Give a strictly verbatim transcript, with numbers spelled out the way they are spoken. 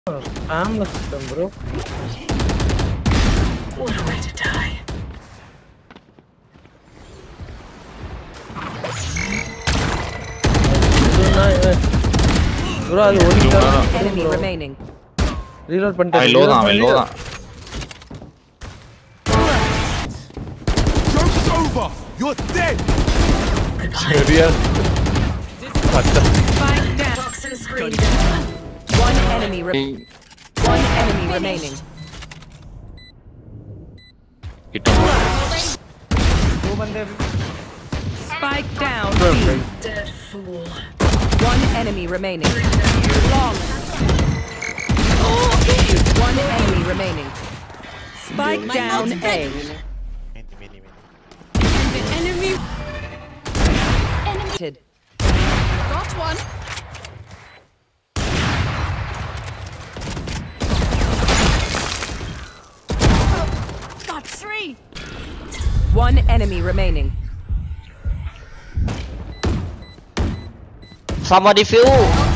I'm the system, bro. What a way to die. Bro, அது ஒரு enemy remaining. Reload பண்ணிட்டேன். I low தான், I low தான். Joke's over. You're dead. Serious? What the? Spike down. Toxin screen. One enemy remaining. One enemy remaining. Hit him. Spike down. Dead fool. One enemy remaining. Long. One enemy remaining. Spike down A. Enemy. Enemy. Got one. Got three. One enemy remaining. Somebody feel